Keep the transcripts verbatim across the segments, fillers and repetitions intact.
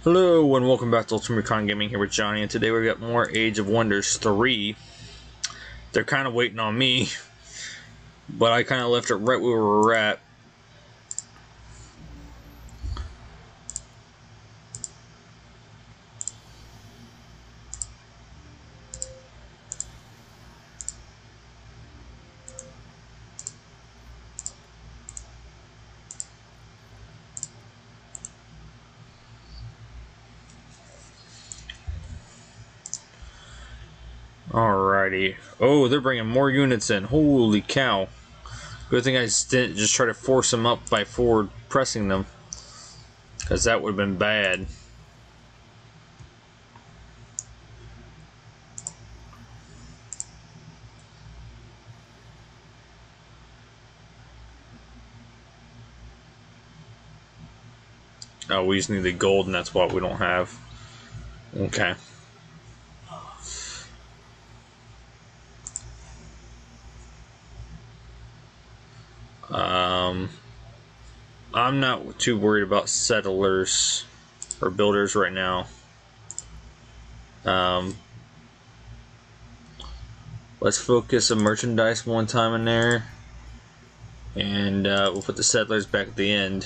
Hello and welcome back to Ultimate Recon Gaming here with Johnny, and today we got more Age of Wonders three. They're kind of waiting on me, but I kind of left it right where we were at. Alrighty. Oh, they're bringing more units in. Holy cow. Good thing I just didn't just try to force them up by forward pressing them, because that would have been bad. Oh, we just need the gold, and that's what we don't have. Okay. Um, I'm not too worried about settlers or builders right now. Um, let's focus on merchandise one time in there, and uh, we'll put the settlers back at the end.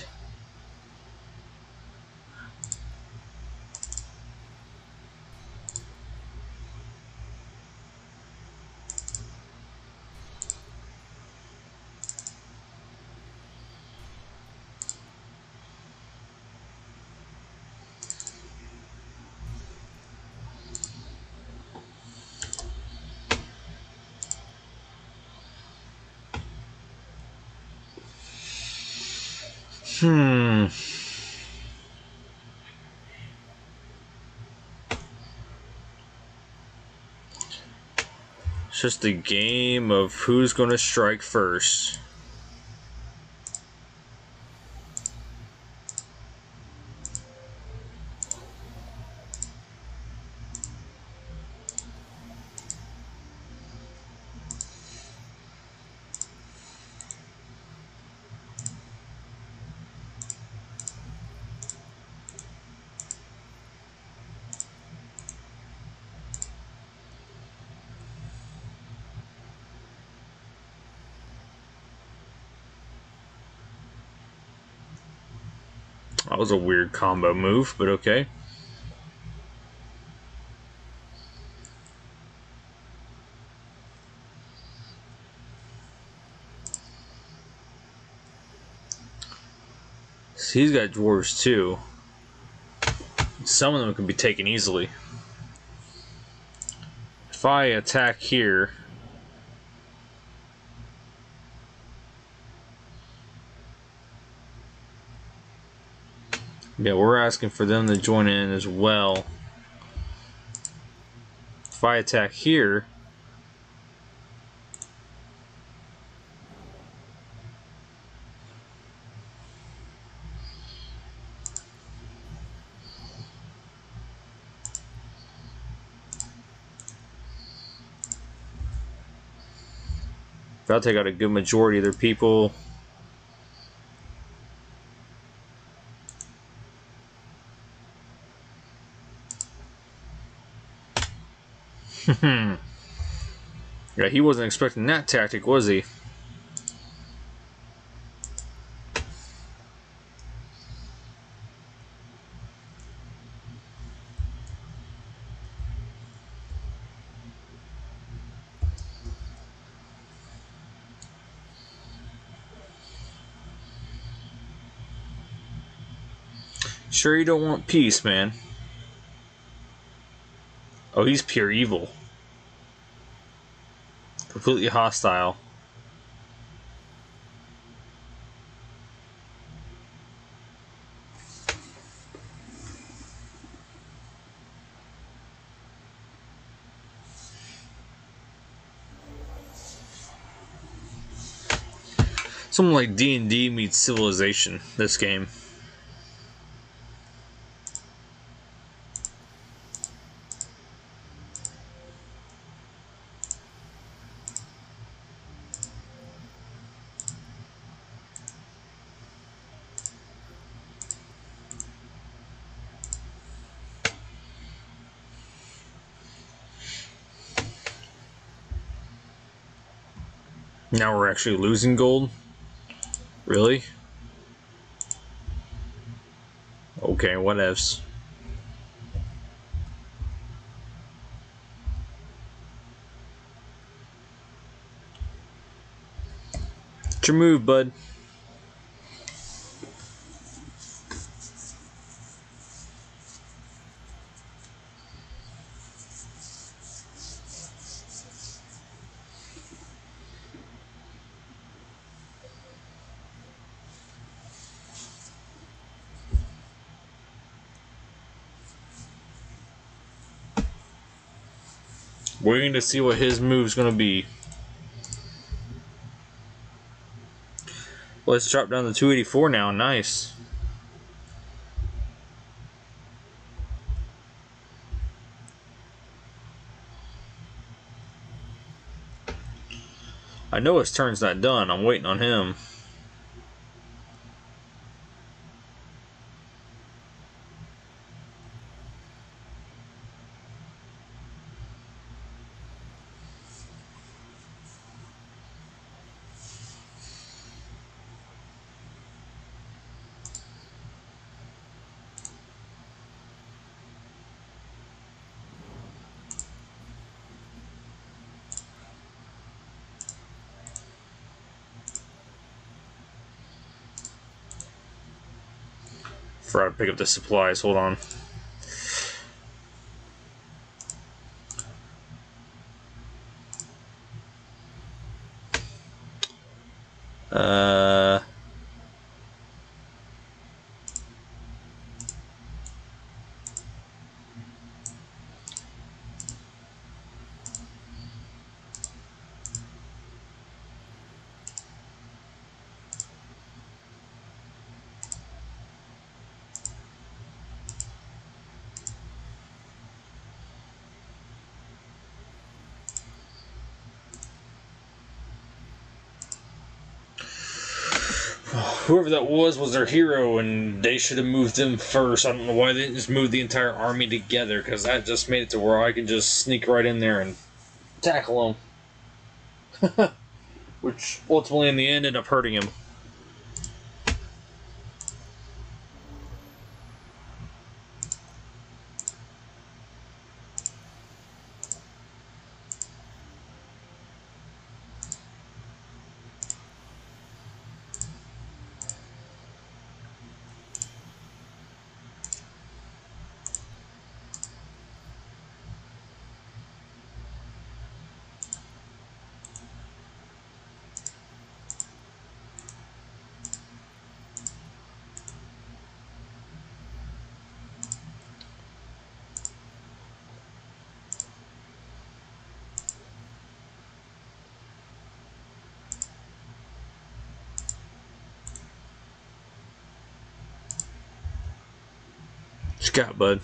Hmm. It's just a game of who's going to strike first. That was a weird combo move, but okay. So he's got dwarves too. Some of them can be taken easily. If I attack here, yeah, we're asking for them to join in as well. If I attack here, that'll take out a good majority of their people. Yeah, he wasn't expecting that tactic, was he? Sure you don't want peace, man. Oh, he's pure evil. Completely hostile. Something like D and D meets Civilization, this game. Now we're actually losing gold? Really? Okay, whatevs. What's your move, bud? Waiting to see what his move's gonna be. Let's drop down to two eighty-four now. Nice. I know his turn's not done. I'm waiting on him. Forgot to pick up the supplies. Hold on. Uh... Whoever that was was their hero, and they should have moved them first. I don't know why they didn't just move the entire army together, because that just made it to where I can just sneak right in there and tackle them. Which ultimately, in the end, ended up hurting him. Scout, bud.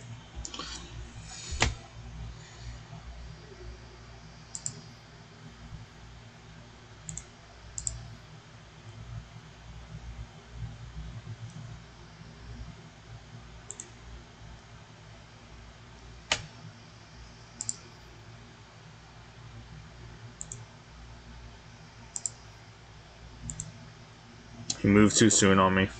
He moved too soon on me.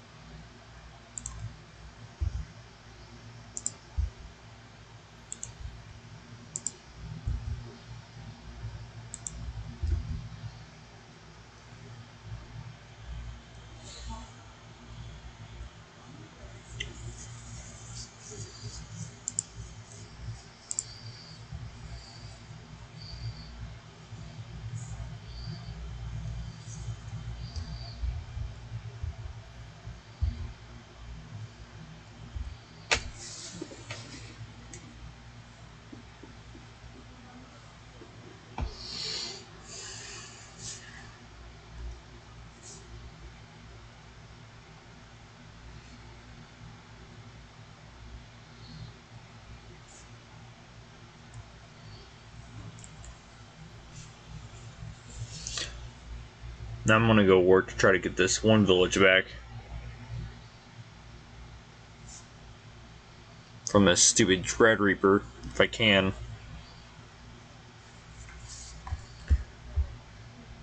Now I'm gonna go work to try to get this one village back from this stupid Dread Reaper, if I can.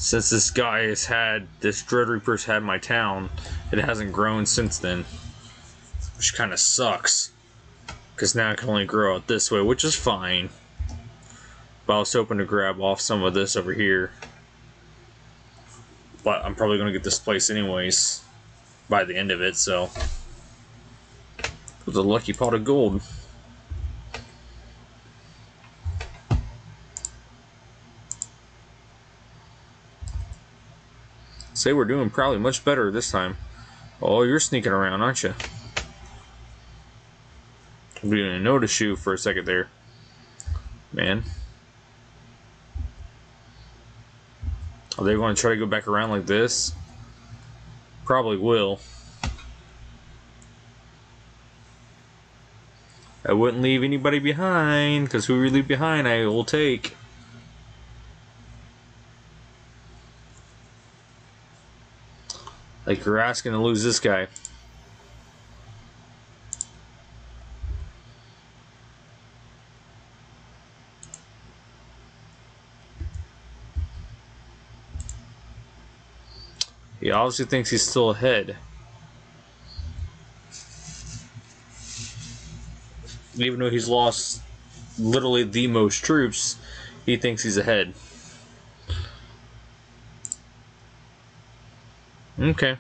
Since this guy has had, this Dread Reaper's had my town, it hasn't grown since then. Which kind of sucks. Because now I can only grow out this way, which is fine. But I was hoping to grab off some of this over here. But I'm probably going to get this place anyways by the end of it, so. It was a lucky pot of gold. Say we're doing probably much better this time. Oh, you're sneaking around, aren't you? I didn't notice you for a second there, man. Are they going to try to go back around like this? Probably will. I wouldn't leave anybody behind, because who we leave behind I will take. Like you're asking to lose this guy. He obviously thinks he's still ahead. Even though he's lost literally the most troops, he thinks he's ahead. Okay.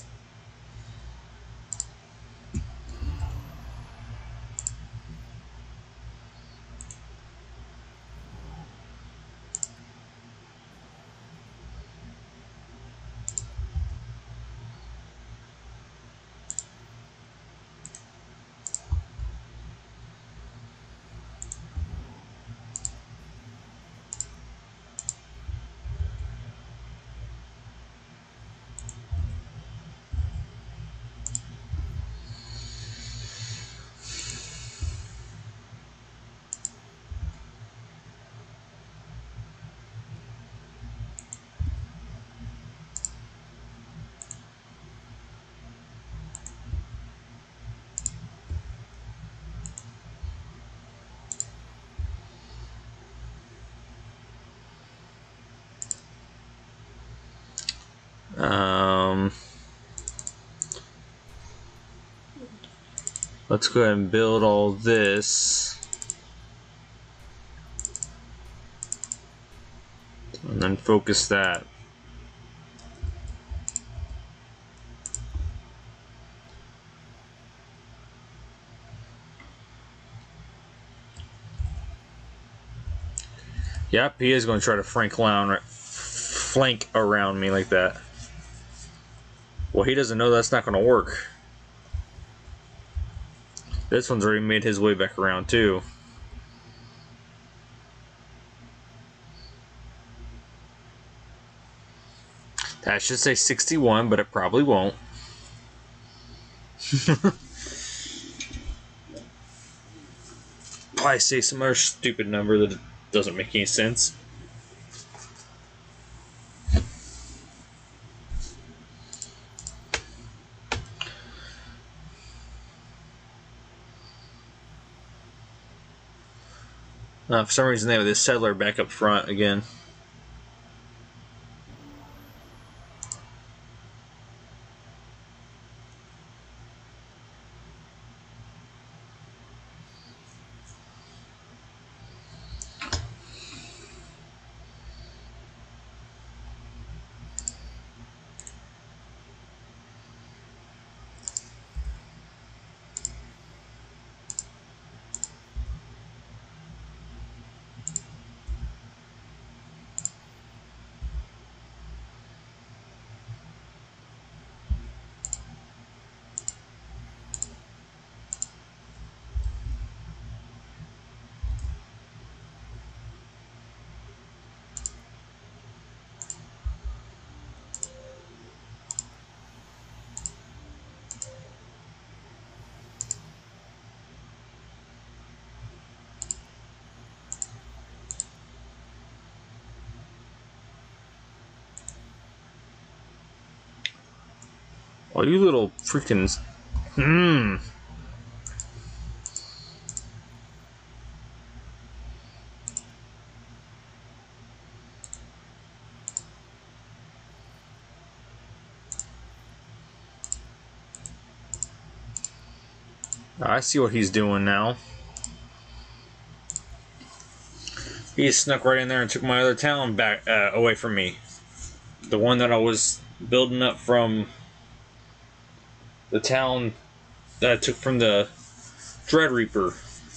Um, let's go ahead and build all this. And then focus that. Yep, he is going to try to flank around, flank around me like that. Well, he doesn't know that's not going to work. This one's already made his way back around too. That should say sixty-one, but it probably won't. Probably say some other stupid number that doesn't make any sense. Uh, for some reason they have this settler back up front again. Oh, you little freaking... Hmm. I see what he's doing now. He snuck right in there and took my other town back uh, away from me. The one that I was building up from the town that I took from the Dread Reaper.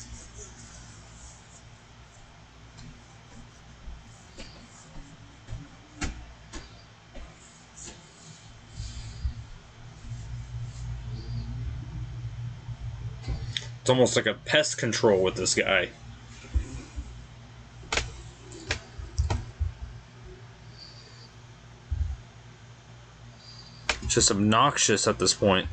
It's almost like a pest control with this guy. Just obnoxious at this point.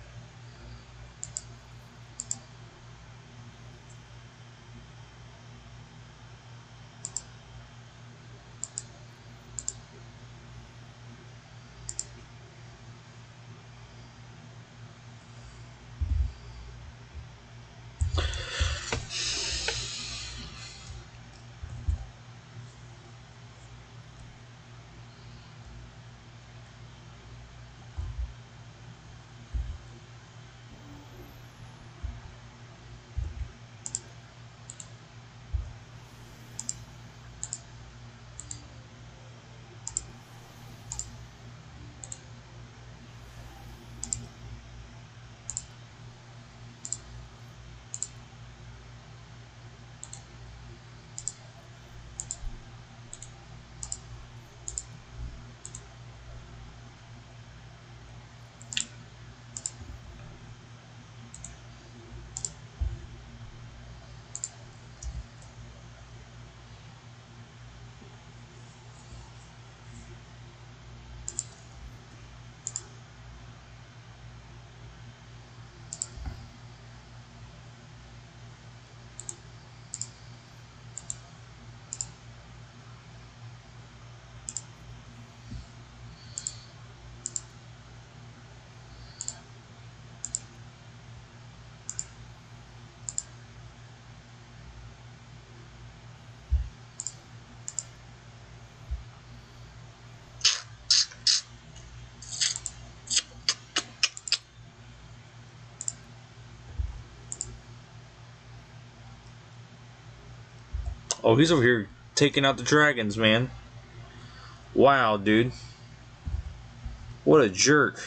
Oh, he's over here taking out the dragons, man. Wow, dude. What a jerk.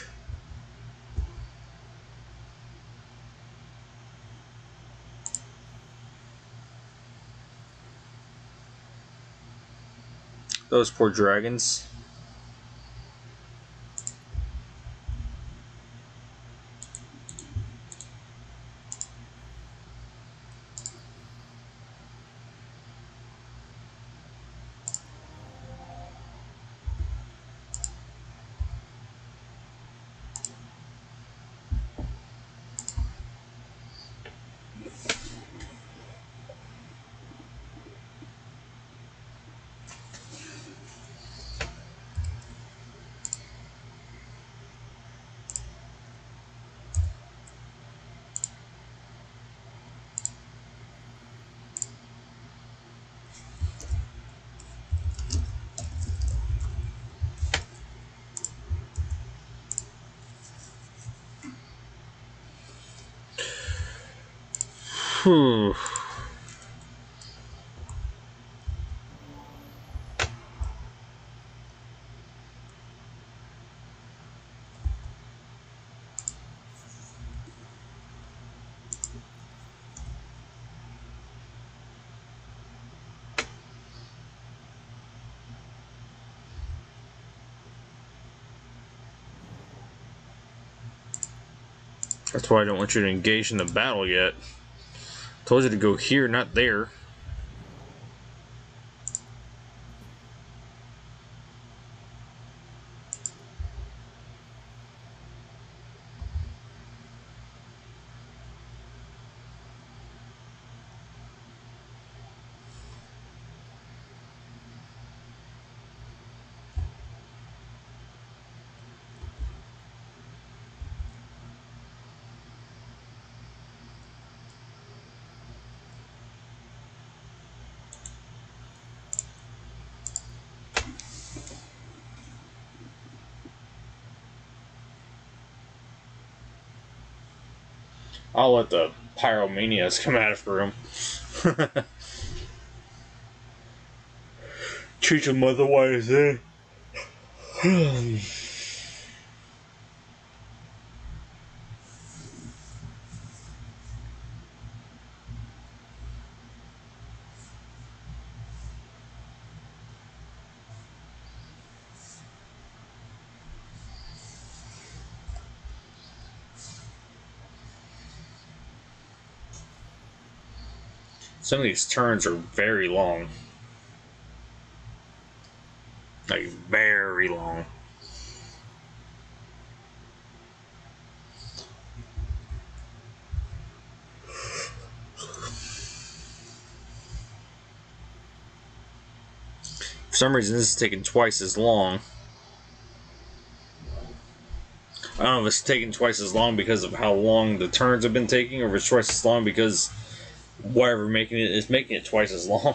Those poor dragons. Whew. That's why I don't want you to engage in the battle yet. Told you to go here, not there. I'll let the pyromania has come out of the room. Treat them otherwise, eh? Some of these turns are very long. Like, very long. For some reason, this is taking twice as long. I don't know if it's taking twice as long because of how long the turns have been taking, or if it's twice as long because whatever making it is making it twice as long.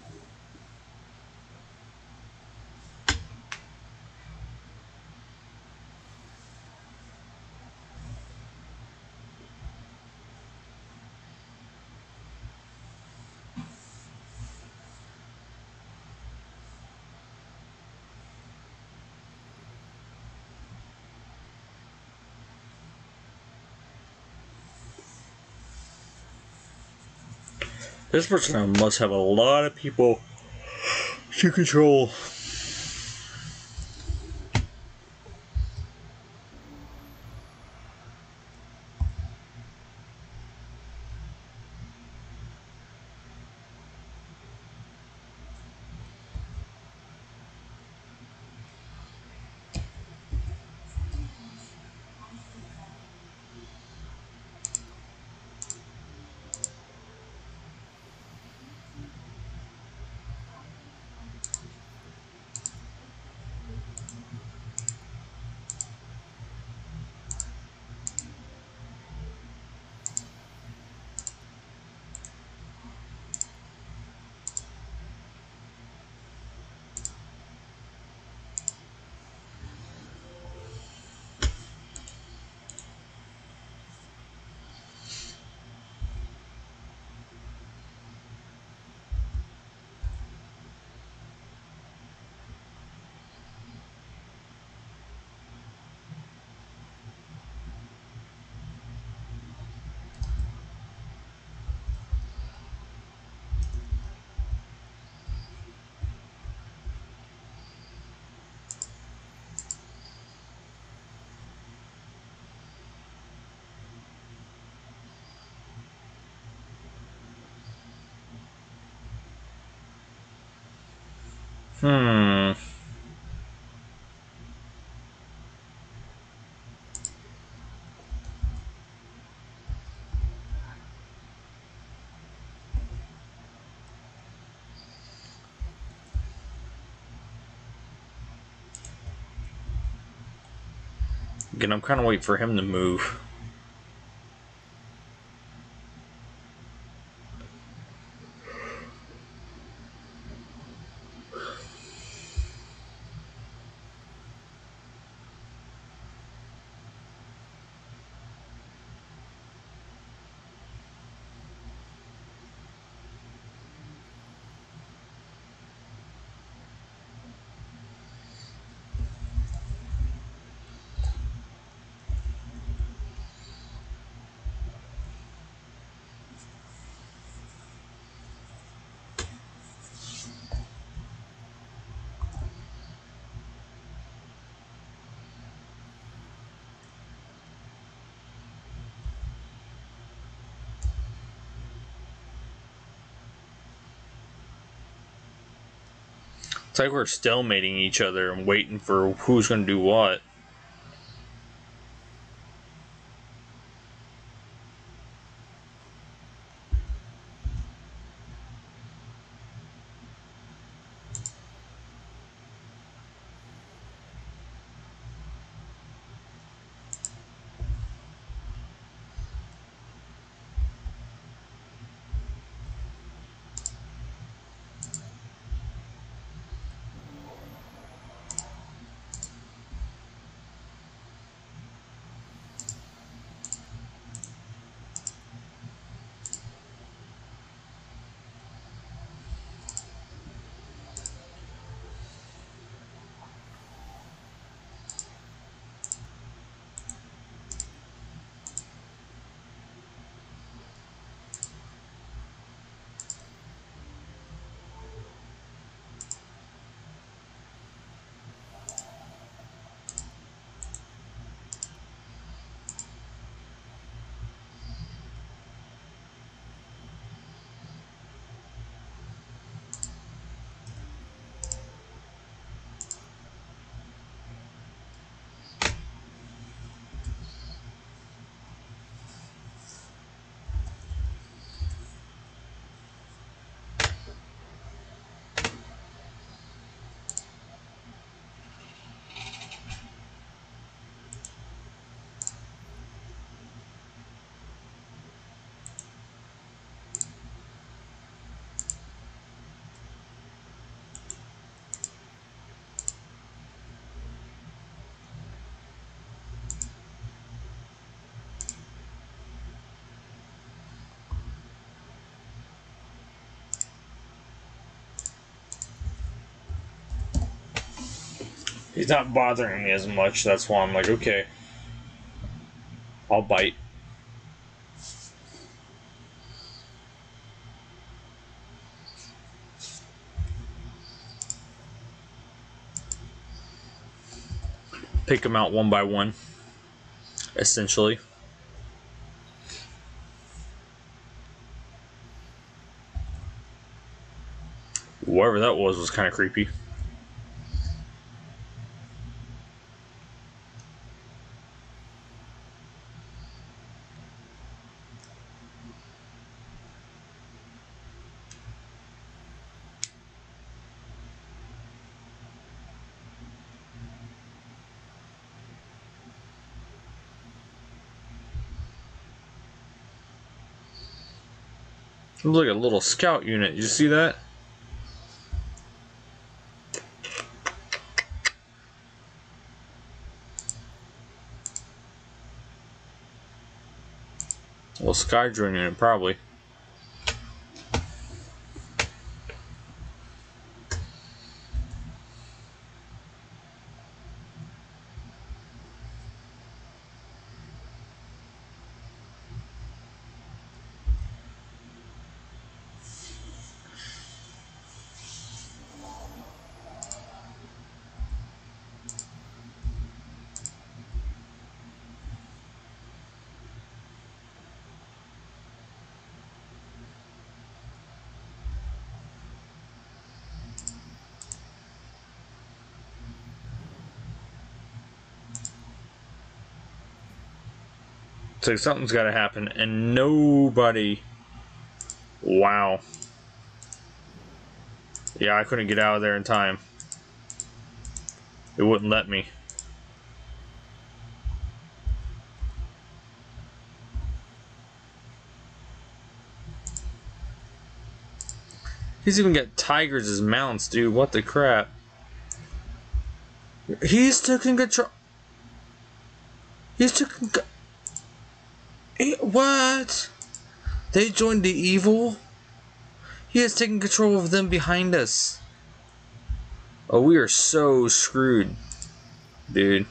This person must have a lot of people to control. Hmm. Again, I'm kind of waiting for him to move. It's like we're stalemating each other and waiting for who's going to do what. He's not bothering me as much. That's why I'm like, okay, I'll bite. Pick them out one by one, essentially. Whatever that was was kind of creepy. It looks like a little scout unit. You see that? A little sky drone unit, probably. So something's got to happen, and nobody. Wow. Yeah, I couldn't get out of there in time. It wouldn't let me. He's even got tigers as mounts, dude. What the crap? He's taking control. He's taking. He, what? They joined the evil? He has taken control of them behind us. Oh, we are so screwed, dude.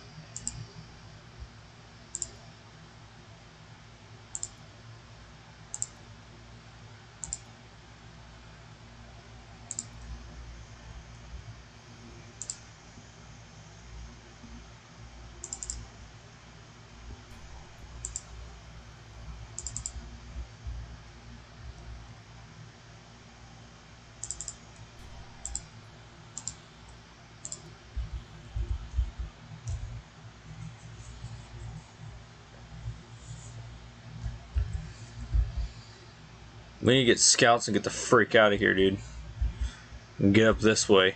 We need to get scouts and get the freak out of here, dude. And get up this way.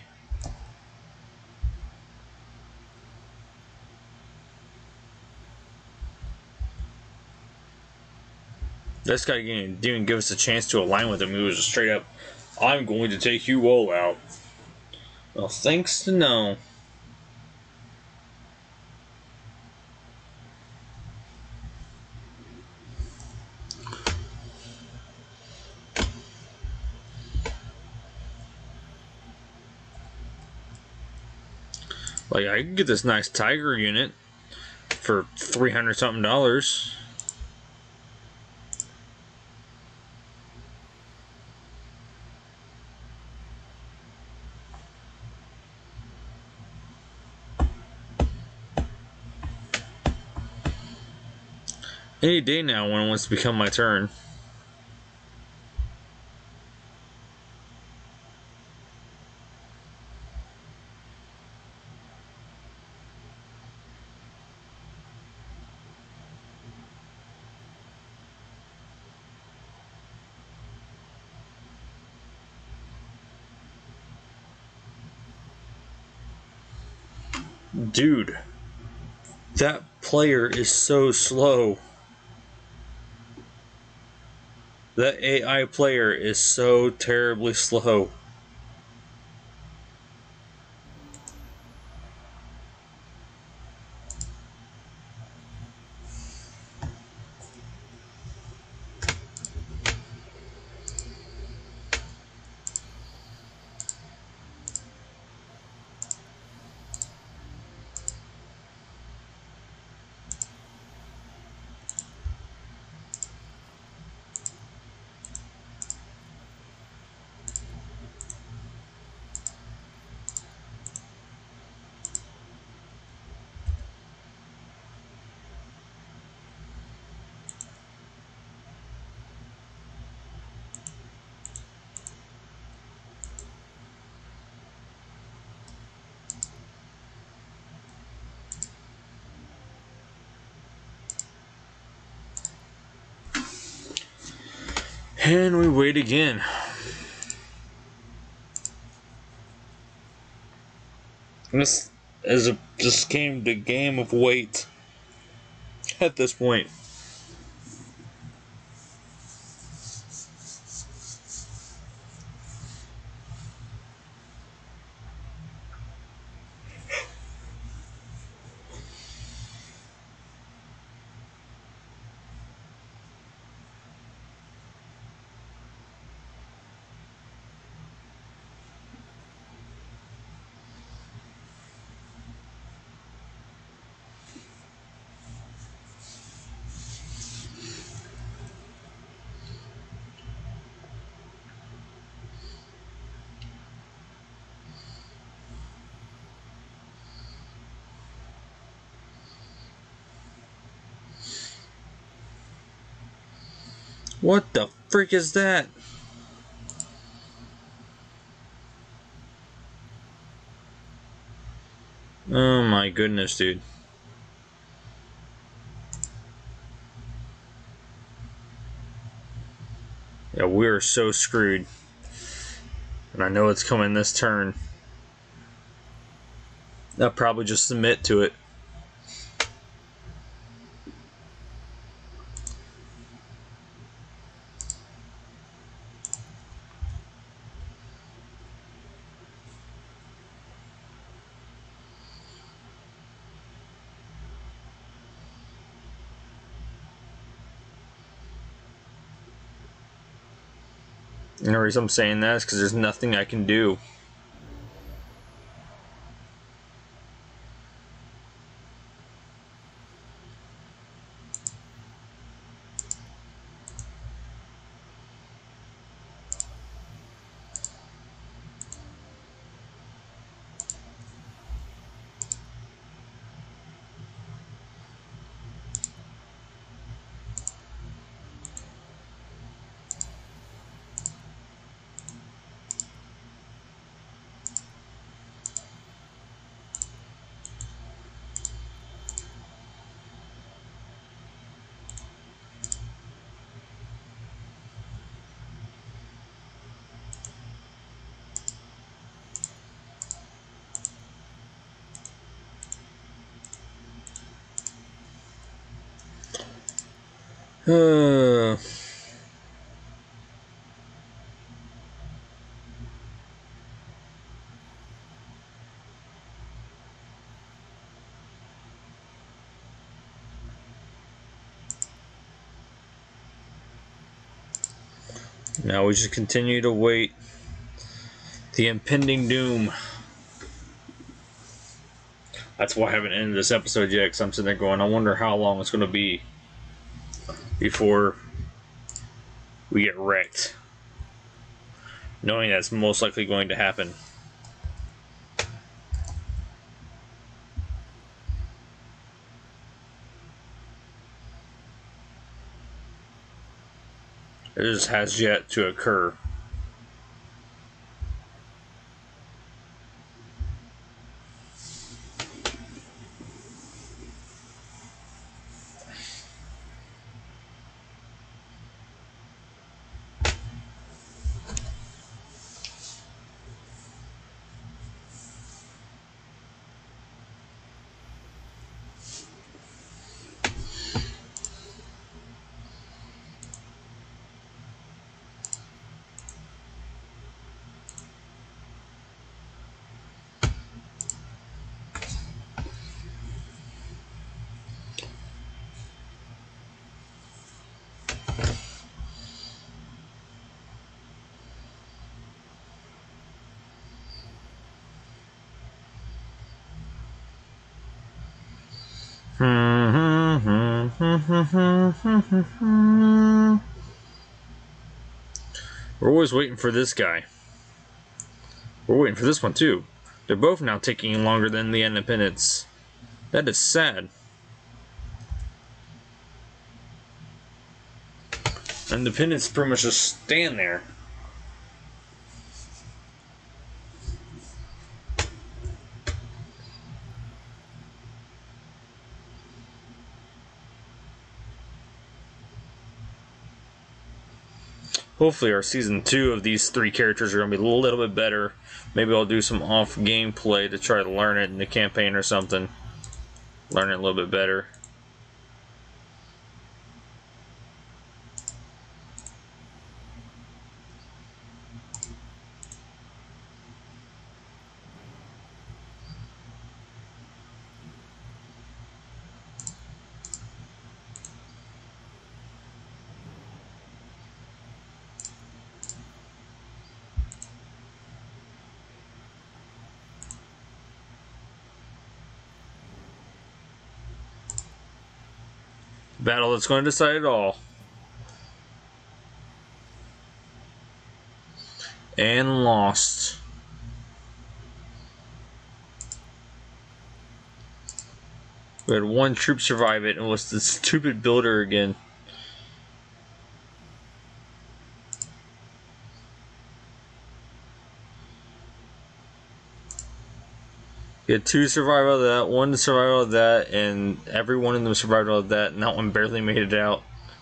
This guy didn't even give us a chance to align with him. He was just straight up, I'm going to take you all out. Well, thanks to no. Like, I could get this nice tiger unit for three hundred something dollars. Any day now when it wants to become my turn. Dude, that player is so slow. That A I player is so terribly slow. And we wait again. This is a just came the game of wait at this point. What the freak is that? Oh my goodness, dude. Yeah, we're so screwed. And I know it's coming this turn. I'll probably just submit to it. And the reason I'm saying that is because there's nothing I can do. Uh, now we just continue to wait. The impending doom. That's why I haven't ended this episode yet, because I'm sitting there going, I wonder how long it's going to be before we get wrecked. Knowing that's most likely going to happen. It just has yet to occur. We're always waiting for this guy. We're waiting for this one too. They're both now taking longer than the Independence. That is sad. Independence pretty much just stand there. hopefully our season two of these three characters are going to be a little bit better. Maybe I'll do some off gameplay to try to learn it in the campaign or something. Learn it a little bit better. Battle that's going to decide it all. And lost. We had one troop survive it, and it was the stupid builder again. We had two survive out of that, one survive out of that, and every one of them survived out of that, and that one barely made it out.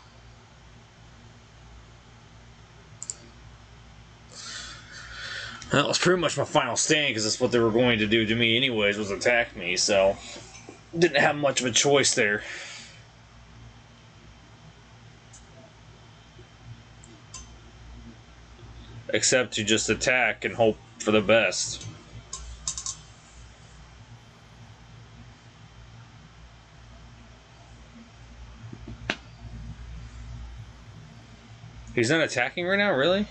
That was pretty much my final stand, because that's what they were going to do to me anyways, was attack me, so didn't have much of a choice there. Except to just attack and hope for the best. He's not attacking right now, really?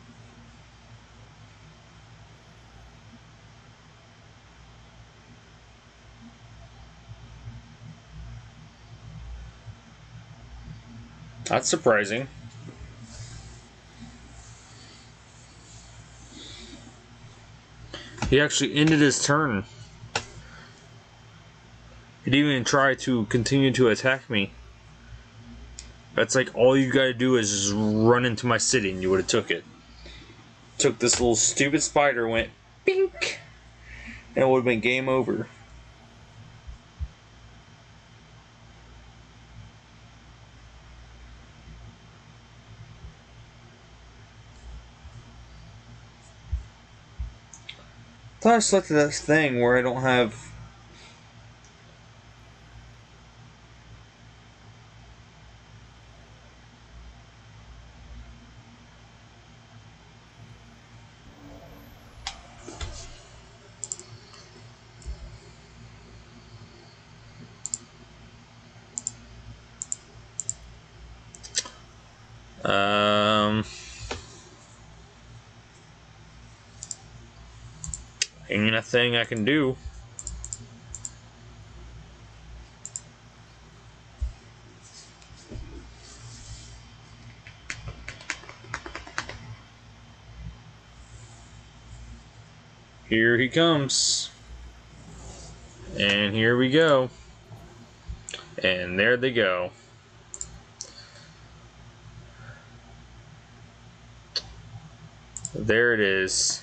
That's surprising. He actually ended his turn. He didn't even try to continue to attack me. That's like all you gotta do is just run into my city and you would have took it. Took this little stupid spider, went pink, and it would have been game over. I thought I selected that thing where I don't have... Um... Ain't a thing I can do. Here he comes. And here we go. And there they go. There it is.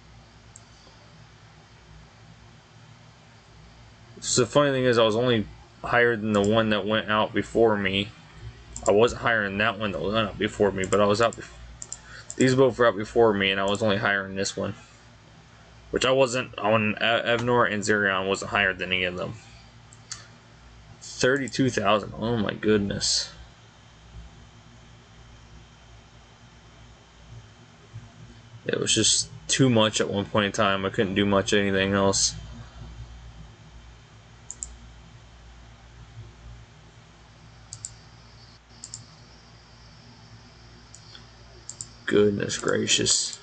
So the funny thing is, I was only higher than the one that went out before me. I wasn't higher than that one that went out before me, but I was out before. These both were out before me, and I was only higher than this one. Which I wasn't on Evnor and Zerion, wasn't higher than any of them. thirty-two thousand. Oh my goodness. It was just too much at one point in time. I couldn't do much anything else. Goodness gracious.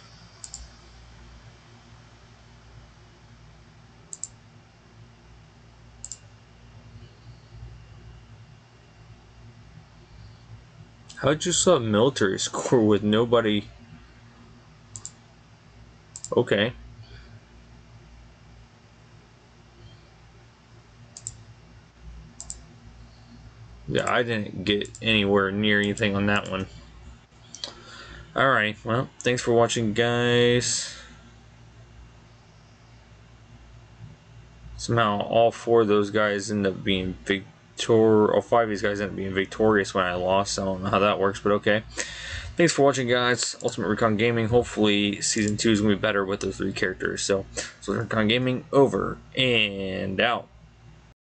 How'd you sub military score with nobody? Okay. Yeah, I didn't get anywhere near anything on that one. Alright, well, thanks for watching, guys. Somehow all four of those guys end up being victor. All five of these guys end up being victorious when I lost. I don't know how that works, but okay. Thanks for watching, guys. Ultimate Recon Gaming. Hopefully, season two is gonna be better with those three characters. So, so Recon Gaming over and out.